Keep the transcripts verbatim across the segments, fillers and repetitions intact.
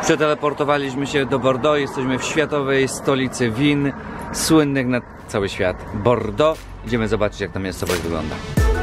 Przeteleportowaliśmy się do Bordeaux, jesteśmy w światowej stolicy win, słynnych na cały świat. Bordeaux. Idziemy zobaczyć, jak ta miejscowość wygląda.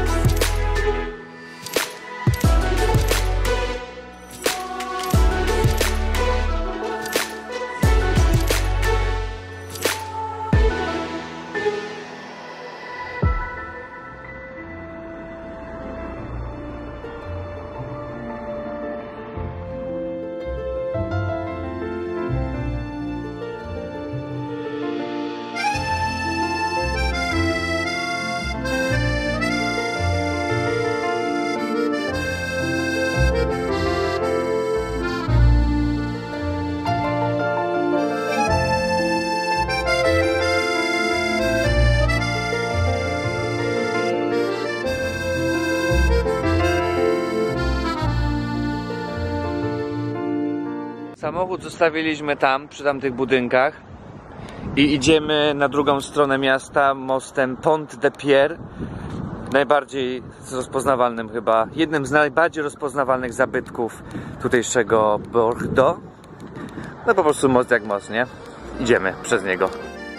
Samochód zostawiliśmy tam, przy tamtych budynkach i idziemy na drugą stronę miasta mostem Pont de Pierre. Najbardziej rozpoznawalnym chyba, jednym z najbardziej rozpoznawalnych zabytków tutejszego Bordeaux. No po prostu most jak most, nie? Idziemy przez niego.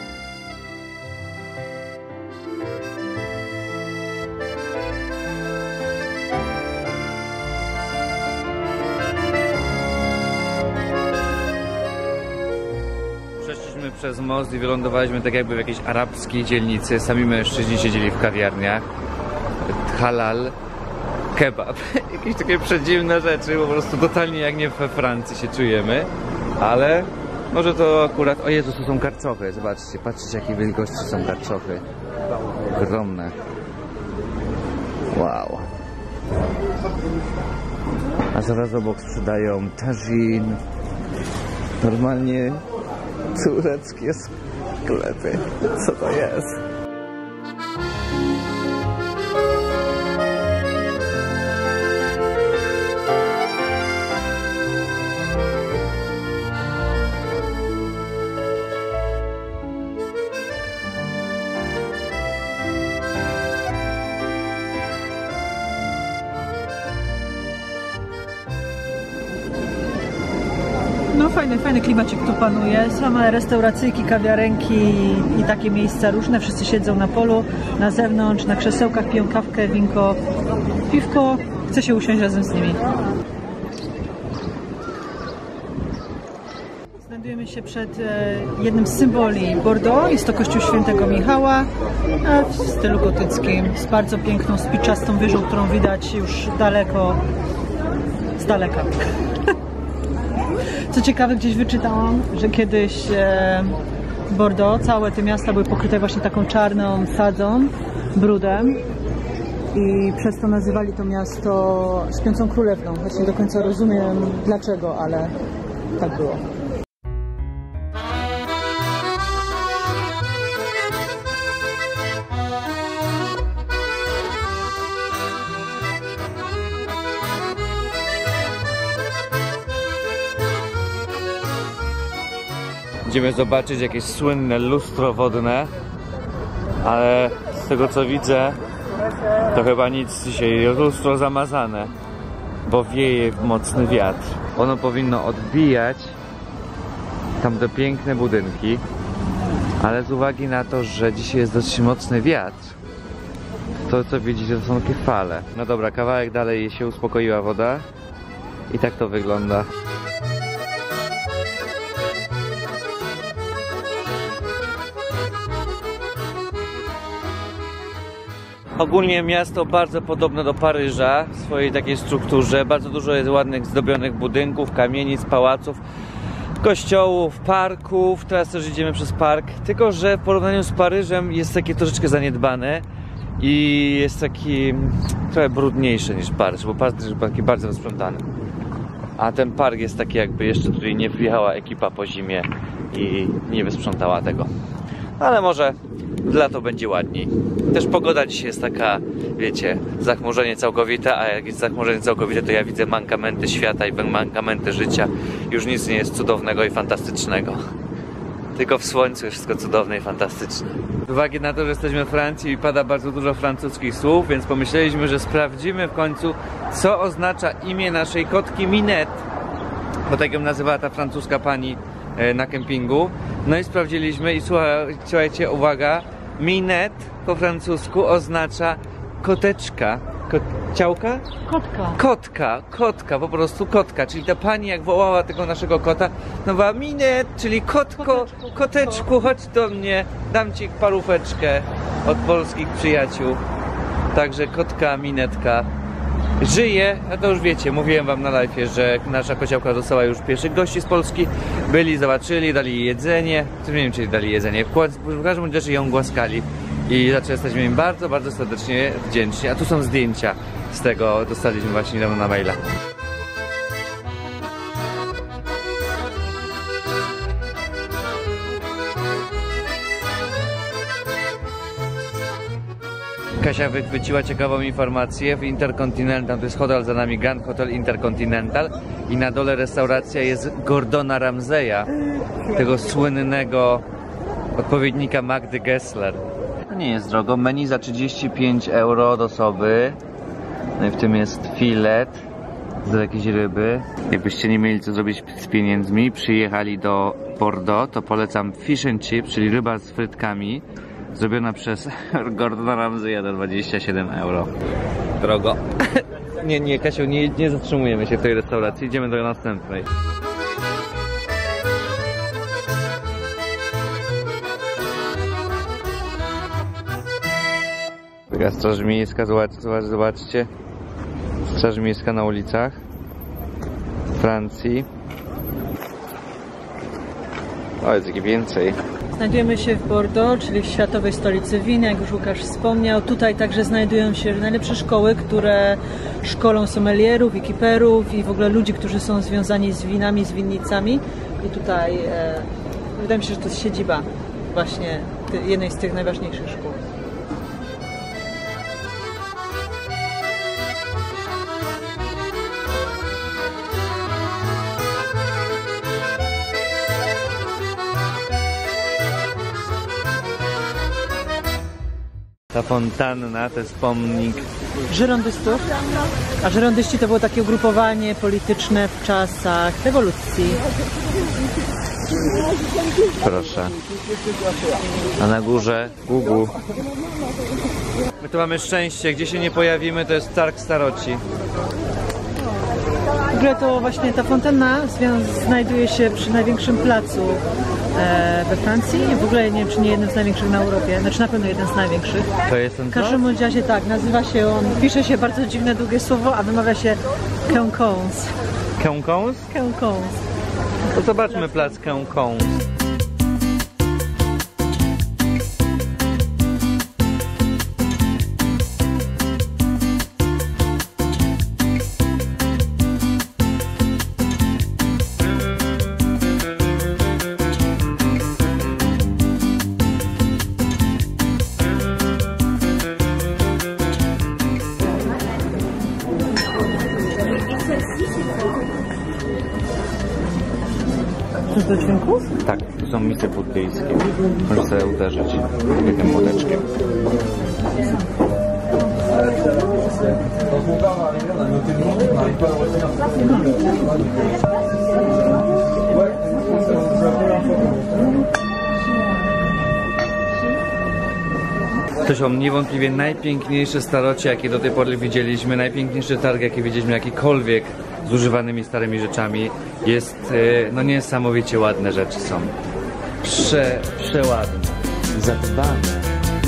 Przez most i wylądowaliśmy tak jakby w jakiejś arabskiej dzielnicy. Sami mężczyźni siedzieli w kawiarniach. Halal, kebab. Jakieś takie przedziwne rzeczy, po prostu totalnie jak nie we Francji się czujemy. Ale może to akurat... O Jezu, to są karczochy, zobaczcie, patrzcie jakiej wielkości są karczochy. Ogromne. Wow. A zaraz obok sprzedają tagine. Normalnie tureckie sklepy. Co to jest? No fajny, fajny klimacik tu panuje. Same restauracyjki, kawiarenki i takie miejsca różne. Wszyscy siedzą na polu, na zewnątrz, na krzesełkach, piją kawkę, winko, piwko. Chce się usiąść razem z nimi. Znajdujemy się przed e, jednym z symboli Bordeaux. Jest to kościół Świętego Michała e, w stylu gotyckim, z bardzo piękną, spiczastą wieżą, którą widać już daleko, z daleka. Co ciekawe, gdzieś wyczytałam, że kiedyś e, Bordeaux, całe te miasta były pokryte właśnie taką czarną sadzą, brudem i przez to nazywali to miasto Śpiącą Królewną. Choć nie do końca rozumiem dlaczego, ale tak było. Idziemy zobaczyć jakieś słynne lustro wodne, ale z tego co widzę, to chyba nic dzisiaj. Lustro zamazane, bo wieje mocny wiatr. Ono powinno odbijać tamte piękne budynki, ale z uwagi na to, że dzisiaj jest dość mocny wiatr, to co widzicie, to są takie fale. No dobra, kawałek dalej się uspokoiła woda i tak to wygląda. Ogólnie miasto bardzo podobne do Paryża w swojej takiej strukturze. Bardzo dużo jest ładnych, zdobionych budynków, kamienic, pałaców, kościołów, parków. Teraz też idziemy przez park. Tylko że w porównaniu z Paryżem jest takie troszeczkę zaniedbane i jest taki trochę brudniejszy niż Paryż, bo Paryż jest taki bardzo wysprzątany. A ten park jest taki, jakby jeszcze tutaj nie wjechała ekipa po zimie i nie wysprzątała tego. Ale może w lato będzie ładniej. Też pogoda dzisiaj jest taka, wiecie, zachmurzenie całkowite, a jak jest zachmurzenie całkowite, to ja widzę mankamenty świata i mankamenty życia. Już nic nie jest cudownego i fantastycznego. Tylko w słońcu jest wszystko cudowne i fantastyczne. Z uwagi na to, że jesteśmy w Francji i pada bardzo dużo francuskich słów, więc pomyśleliśmy, że sprawdzimy w końcu, co oznacza imię naszej kotki Minette. bo tak ją nazywała ta francuska pani na kempingu. No i sprawdziliśmy i słuchajcie, uwaga, minette po francusku oznacza koteczka. Ko ciałka? Kotka. Kotka, kotka, po prostu kotka. Czyli ta pani jak wołała tego naszego kota, no była minette, czyli kotko, koteczku, koteczku, chodź do mnie, dam ci paróweczkę od polskich przyjaciół. Także kotka, minetka żyje, a to już wiecie, mówiłem wam na live'ie, że nasza kociołka dostała już pierwszych gości z Polski. Byli, zobaczyli, dali jej jedzenie. Nie wiem, czy dali jedzenie. W każdym razie ją głaskali. I za co jesteśmy im bardzo, bardzo serdecznie wdzięczni. A tu są zdjęcia z tego, dostaliśmy właśnie niedawno na maila. Kasia wychwyciła ciekawą informację w Intercontinental, to jest hotel za nami, Grand Hotel Intercontinental i na dole restauracja jest Gordona Ramsaya, tego słynnego odpowiednika Magdy Gessler. To nie jest drogo, menu za trzydzieści pięć euro od osoby, no i w tym jest filet z jakiejś ryby. Jakbyście nie mieli co zrobić z pieniędzmi, przyjechali do Bordeaux, to polecam fish and chips, czyli ryba z frytkami, zrobiona przez Gordona Ramsaya za dwadzieścia siedem euro. Drogo. Nie, nie, Kasiu, nie, nie zatrzymujemy się w tej restauracji, idziemy do następnej. Taka straż miejska, zobacz, zobacz, zobaczcie. Straż miejska na ulicach Francji. O, jest ich więcej. Znajdujemy się w Bordeaux, czyli w światowej stolicy win, jak już Łukasz wspomniał. Tutaj także znajdują się najlepsze szkoły, które szkolą sommelierów i kiperów i w ogóle ludzi, którzy są związani z winami, z winnicami. I tutaj e, wydaje mi się, że to jest siedziba właśnie jednej z tych najważniejszych szkół. Ta fontanna to jest pomnik żyrondystów, a żyrondyści to było takie ugrupowanie polityczne w czasach rewolucji. Proszę. A na górze Google. My tu mamy szczęście, gdzie się nie pojawimy, to jest targ staroci. W ogóle to właśnie ta fontanna znajduje się przy największym placu we Francji. W ogóle nie wiem, czy nie jednym z największych na Europie, znaczy na pewno jeden z największych. To jest ten W każdym bądź razie tak, nazywa się on, pisze się bardzo dziwne, długie słowo, a wymawia się Quinconce. Quinconce? Quinconce. To zobaczmy plac Quinconce. Coś do dźwięków? Tak, to są misy buddyjskie. Możesz sobie uderzyć tym młoteczkiem. To są niewątpliwie najpiękniejsze starocie, jakie do tej pory widzieliśmy, najpiękniejszy targ, jaki widzieliśmy, jakikolwiek z używanymi starymi rzeczami. Jest, no niesamowicie ładne rzeczy są. Prze, przeładne, zadbane.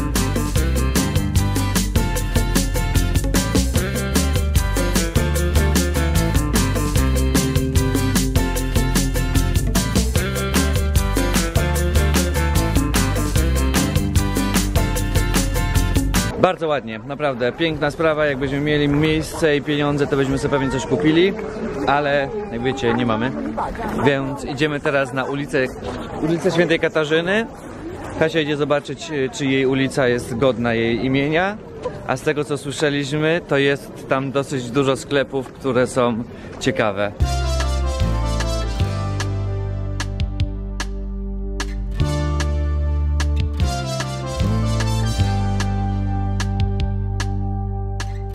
Bardzo ładnie, naprawdę piękna sprawa. Jakbyśmy mieli miejsce i pieniądze, to byśmy sobie pewnie coś kupili, ale jak wiecie, nie mamy. Więc idziemy teraz na ulicę, ulicę Świętej Katarzyny. Kasia idzie zobaczyć, czy jej ulica jest godna jej imienia, a z tego co słyszeliśmy, to jest tam dosyć dużo sklepów, które są ciekawe.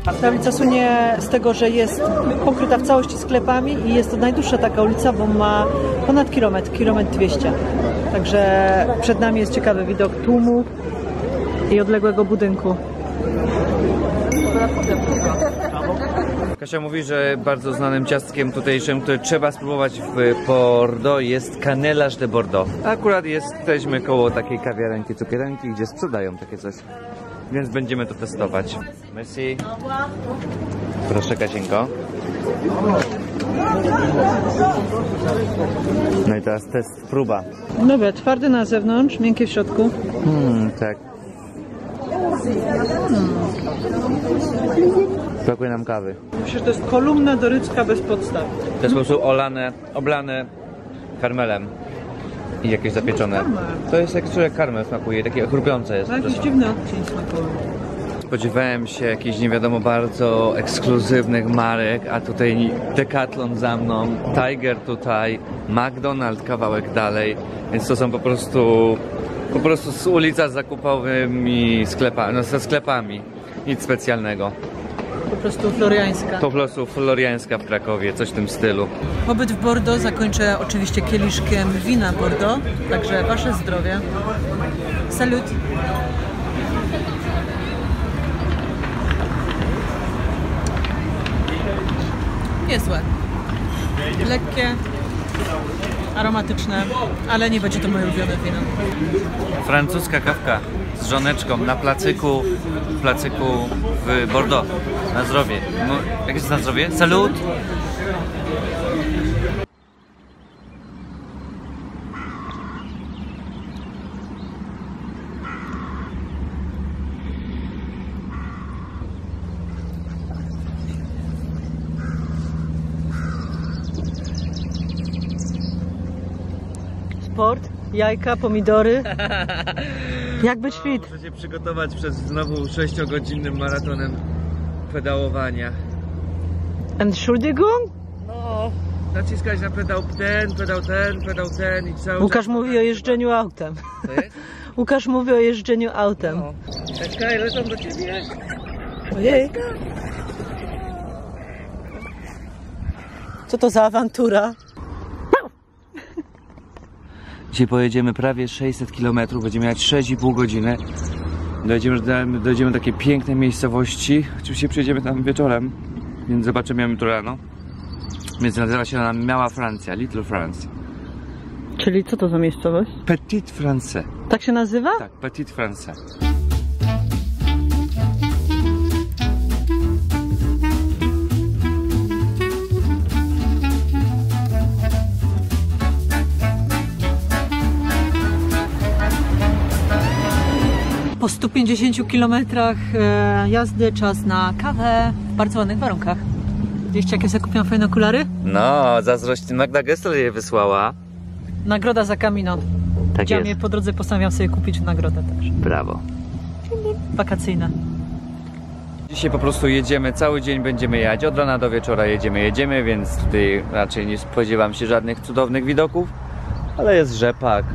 Ta ulica słynie z tego, że jest pokryta w całości sklepami i jest to najdłuższa taka ulica, bo ma ponad kilometr, kilometr dwieście. Także przed nami jest ciekawy widok tłumu i odległego budynku. Kasia mówi, że bardzo znanym ciastkiem tutejszym, które trzeba spróbować w Bordeaux, jest Canelage de Bordeaux. Akurat jesteśmy koło takiej kawiarenki, cukierenki, gdzie sprzedają takie coś. Więc będziemy to testować. Merci. Proszę, Kasieńko. No i teraz test, próba. Dobra, twardy na zewnątrz, miękkie w środku. Hmm, tak. Hmm. Brakuje nam kawy. Myślę, że to jest kolumna dorycka bez podstaw. To jest po prostu olane, oblane karmelem i jakieś zapieczone. To jest jak człowiek karmel smakuje, takie chrupiące jest. To jakiś dziwny odcień smakowy. Spodziewałem się jakichś nie wiadomo bardzo ekskluzywnych marek, a tutaj Decathlon za mną, Tiger tutaj, McDonald's kawałek dalej, więc to są po prostu po prostu z ulica z zakupowymi sklepami, no ze sklepami, nic specjalnego. Po prostu floriańska. Po prostu floriańska w Krakowie, coś w tym stylu. Pobyt w Bordeaux zakończę oczywiście kieliszkiem wina Bordeaux, także wasze zdrowie. Salut! Niezłe. Lekkie, aromatyczne, ale nie będzie to moje ulubione wino. Francuska kawka z żoneczką na placyku, w placyku w Bordeaux. Na zdrowie. No, jak jest na zdrowie? Salut! Sport, jajka, pomidory. Jak być fit? Muszę się przygotować przed znowu sześciogodzinnym maratonem pedałowania. Entschuldigung? No, naciskać na pedał ten, pedał ten, pedał ten i cały Łukasz czas... mówi o jeżdżeniu autem. Co jest? Łukasz mówi o jeżdżeniu autem. No. Czekaj, lecą do ciebie. Ojej. Co to za awantura? Dzisiaj pojedziemy prawie sześćset kilometrów, będziemy jechać sześć i pół godziny. Dojdziemy, dojdziemy do takiej pięknej miejscowości. Oczywiście przyjedziemy tam wieczorem, więc zobaczymy ją jutro rano. Więc nazywa się ona Mała Francja, Little France. Czyli co to za miejscowość? Petite France. Tak się nazywa? Tak, Petite France. Po stu pięćdziesięciu kilometrach e, jazdy czas na kawę w bardzo ładnych warunkach. Wiecie, jakie sobie kupiłam fajne okulary? No, zazdrość Magda Gessler je wysłała. Nagroda za Camino. Tak Widziałam jest. je po drodze, postanowiłam sobie kupić nagrodę też. Brawo. Wakacyjna. Dzisiaj po prostu jedziemy, cały dzień będziemy jechać, od rana do wieczora jedziemy, jedziemy, więc tutaj raczej nie spodziewam się żadnych cudownych widoków, ale jest rzepak.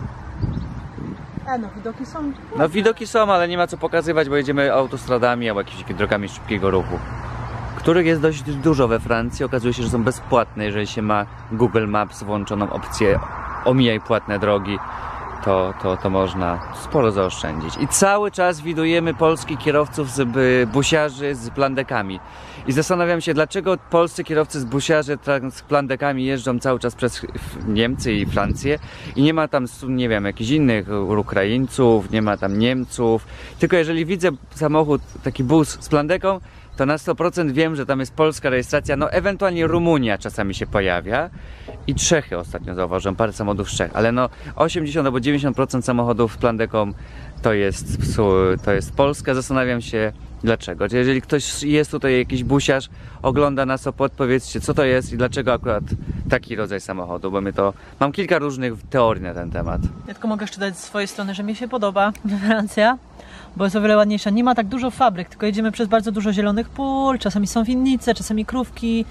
A no, widoki są. No widoki są, ale nie ma co pokazywać, bo jedziemy autostradami albo jakimiś drogami szybkiego ruchu, których jest dość dużo we Francji. Okazuje się, że są bezpłatne, jeżeli się ma Google Maps włączoną opcję omijaj płatne drogi, to, to, to można sporo zaoszczędzić. I cały czas widujemy polskich kierowców z by, busiarzy z plandekami. I zastanawiam się, dlaczego polscy kierowcy z busiarzy z plandekami jeżdżą cały czas przez Niemcy i Francję i nie ma tam, nie wiem, jakichś innych Ukraińców, nie ma tam Niemców. Tylko jeżeli widzę samochód, taki bus z plandeką, to na sto procent wiem, że tam jest polska rejestracja, no ewentualnie Rumunia czasami się pojawia i Czechy ostatnio zauważyłem, parę samochodów z Czech, ale no osiemdziesiąt albo dziewięćdziesiąt procent samochodów z plandeką to jest, to jest Polska. Zastanawiam się dlaczego. Jeżeli ktoś jest tutaj, jakiś busiarz, ogląda nas, to podpowiedzcie, co to jest i dlaczego akurat taki rodzaj samochodu, bo my to, mam kilka różnych teorii na ten temat. Ja tylko mogę jeszcze dać z swojej strony, że mi się podoba Francja, bo jest o wiele ładniejsza. Nie ma tak dużo fabryk, tylko jedziemy przez bardzo dużo zielonych pól, czasami są winnice, czasami krówki.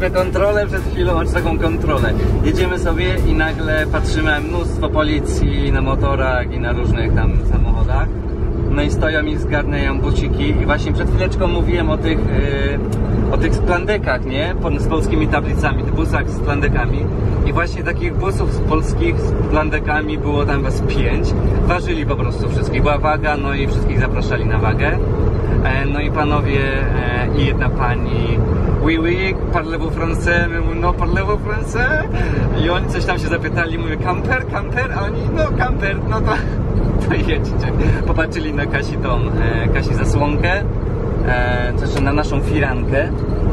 mieliśmy kontrolę przed chwilą, aż taką kontrolę. Jedziemy sobie i nagle patrzymy mnóstwo policji na motorach i na różnych tam samochodach. No i stoją i zgarniają buciki i właśnie przed chwileczką mówiłem o tych, yy, o tych splandekach, nie? Z polskimi tablicami, tych busach z splandekami. I właśnie takich busów z polskich z splandekami było tam was pięć. Ważyli po prostu wszystkich, była waga, no i wszystkich zapraszali na wagę. E, no i panowie e, i jedna pani, oui oui, parlez-vous français? My mówimy, no parlez-vous français? I oni coś tam się zapytali, mówię, camper, camper? A oni, no camper, no to... to jedźcie. Popatrzyli na Kasi tą, e, Kasi zasłonkę, e, zresztą na naszą firankę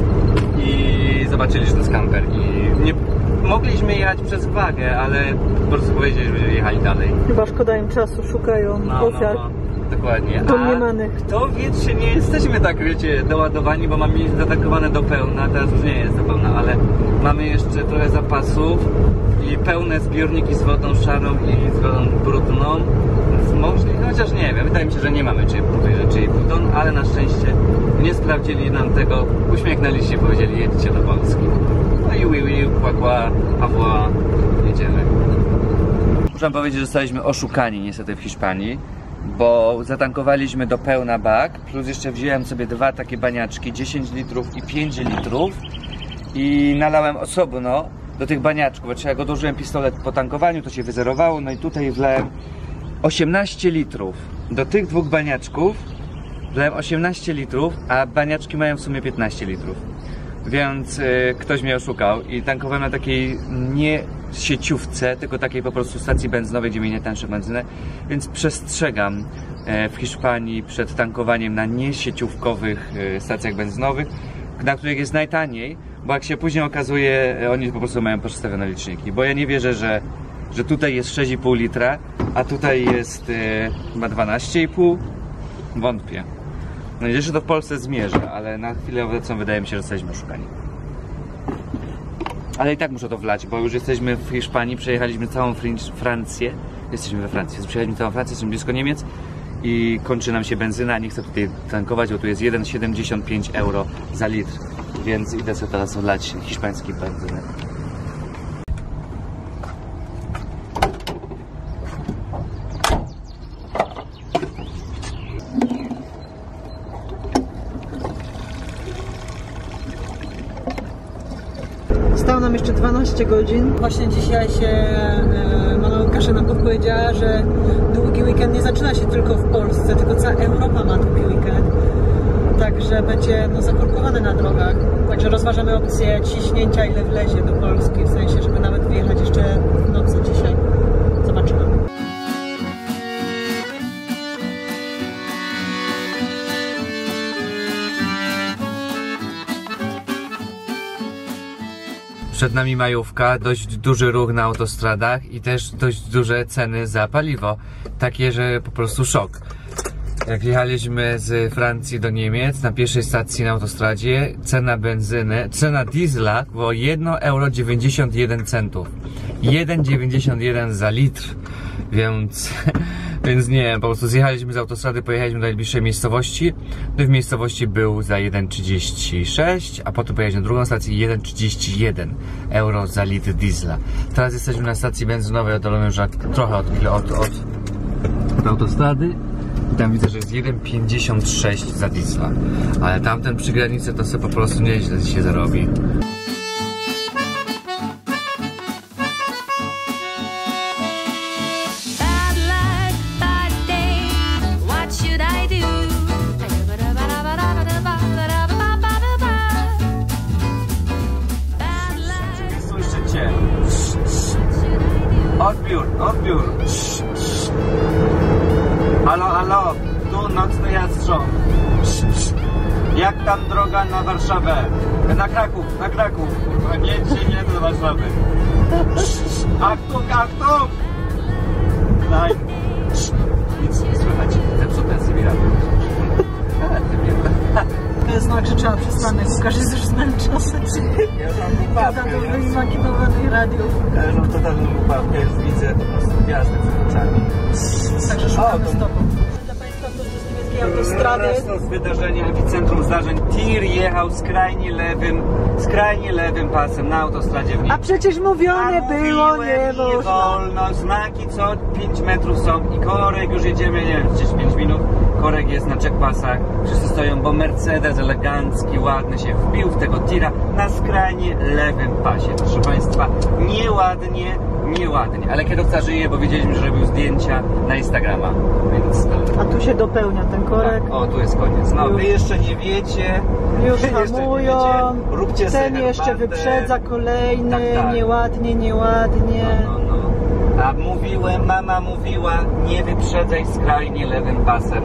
i zobaczyli, że to jest kamper i nie mogliśmy jechać przez wagę, ale po prostu powiedzieli, że jechali dalej. Chyba szkoda im czasu, szukają no, ofiar. No, no, dokładnie. Domniemanych. A to wiecie, nie jesteśmy tak, wiecie, doładowani, bo mamy zatankowane do pełna, teraz już nie jest do pełna, ale mamy jeszcze trochę zapasów i pełne zbiorniki z wodą szarą i z wodą brudną. Możliwe, chociaż nie wiem, wydaje mi się, że nie mamy czyjej ton, ale na szczęście nie sprawdzili nam tego, uśmiechnęli się i powiedzieli, jedźcie do Polski. No i oui, oui, kła, kła, a wła, jedziemy. Muszę powiedzieć, że zostaliśmy oszukani niestety w Hiszpanii, bo zatankowaliśmy do pełna bak, plus jeszcze wziąłem sobie dwa takie baniaczki, dziesięć litrów i pięć litrów i nalałem osobno do tych baniaczków, bo jak odłożyłem pistolet po tankowaniu, to się wyzerowało, no i tutaj wlałem osiemnaście litrów. Do tych dwóch baniaczków wlałem osiemnaście litrów, a baniaczki mają w sumie piętnaście litrów. Więc y, ktoś mnie oszukał i tankowałem na takiej nie sieciówce, tylko takiej po prostu stacji benzynowej, gdzie mieli tańsze benzynę. Więc przestrzegam y, w Hiszpanii przed tankowaniem na niesieciówkowych y, stacjach benzynowych, na których jest najtaniej, bo jak się później okazuje, y, oni po prostu mają przestawione liczniki. Bo ja nie wierzę, że że tutaj jest sześć i pół litra, a tutaj jest e, chyba dwanaście i pół. Wątpię. No i jeszcze to w Polsce zmierzę, ale na chwilę obecną wydaje mi się, że jesteśmy oszukani. Ale i tak muszę to wlać, bo już jesteśmy w Hiszpanii, przejechaliśmy całą Francję. Jesteśmy we Francji, przejechaliśmy całą Francję, jesteśmy blisko Niemiec i kończy nam się benzyna, nie chcę tutaj tankować, bo tu jest jeden przecinek siedemdziesiąt pięć euro za litr, więc idę sobie teraz wlać hiszpański benzyny. Zostało nam jeszcze dwanaście godzin. Właśnie dzisiaj się e, mama Kasia nam powiedziała, że długi weekend nie zaczyna się tylko w Polsce, tylko cała Europa ma długi weekend. Także będzie no, zakorkowane na drogach. Także rozważamy opcję ciśnięcia, ile wlezie do Polski, w sensie, żeby nawet wyjechać jeszcze w nocy dzisiaj. Zobaczymy. Przed nami majówka, dość duży ruch na autostradach i też dość duże ceny za paliwo. Takie, że po prostu szok. Jak jechaliśmy z Francji do Niemiec, na pierwszej stacji na autostradzie cena benzyny, cena diesla było jeden euro dziewięćdziesiąt jeden centów. jeden dziewięćdziesiąt jeden za litr. Więc, więc nie, po prostu zjechaliśmy z autostrady, pojechaliśmy do najbliższej miejscowości. No i w miejscowości był za jeden trzydzieści sześć, a potem pojechaliśmy na drugą stację jeden trzydzieści jeden euro za litr diesla. Teraz jesteśmy na stacji benzynowej oddalonej już trochę od, od, od, od autostrady. I tam widzę, że jest jeden pięćdziesiąt sześć za diesla. Ale tamten przy granicy to sobie po prostu nieźle się zarobi. Odbiór, odbiór. Halo, halo, tu nocny jastrząb. Jak tam droga na Warszawę? Na Kraków, na Kraków. Kurwa, nie, dzisiaj nie do Warszawy. Achtung, achtung! Nein. Nic nie słychać. Zepsute sobie radio. To jest znak, że trzeba przestanek. Łukasz jest już zmęczony. Ja mam głupawkę. Ja mam wymakinowanej radio. Ja mam totalną głupawkę. Już widzę po prostu gwiazdę przed oczami. Także szukamy z tobą. Dla Państwa prosto z niemieckiej skrajnie autostrady. Prosto z wydarzenia, epicentrum zdarzeń. Tir jechał skrajnie lewym, skrajnie lewym pasem na autostradzie w nim. A przecież mówione było, nie nie można. wolno, znaki co pięć metrów są i korek, już jedziemy, nie wiem, gdzieś pięć minut, korek jest na checkpassach, wszyscy stoją, bo Mercedes elegancki, ładny się wbił w tego tira na skrajnie lewym pasie. Proszę Państwa, nieładnie, nieładnie, ale kierowca żyje, bo wiedzieliśmy, że robił zdjęcia na Instagrama, więc... A tu się dopełnia ten korek. O, tu jest koniec. No, Już. wy jeszcze nie wiecie. Już wy jeszcze nie hamują, wiecie. Róbcie sobie ten jeszcze herbatę. wyprzedza kolejny, Tak, tak. nieładnie, nieładnie. No, no, no. A mówiłem, mama mówiła, nie wyprzedzaj skrajnie lewym pasem.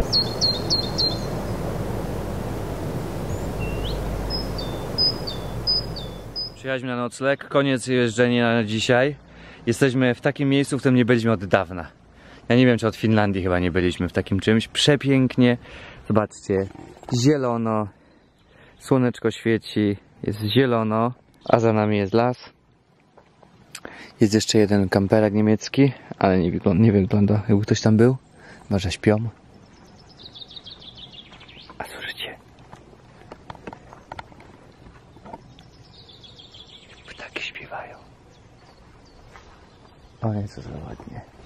Przyjechaliśmy na nocleg, koniec jeżdżenia na dzisiaj. Jesteśmy w takim miejscu, w którym nie byliśmy od dawna. Ja nie wiem, czy od Finlandii chyba nie byliśmy w takim czymś. Przepięknie. Zobaczcie, zielono. Słoneczko świeci, jest zielono, a za nami jest las. Jest jeszcze jeden kamperek niemiecki, ale nie wygląda, nie wygląda jakby ktoś tam był. Chyba że śpią. A słyszycie? Ptaki śpiewają. O Jezu, co ładnie.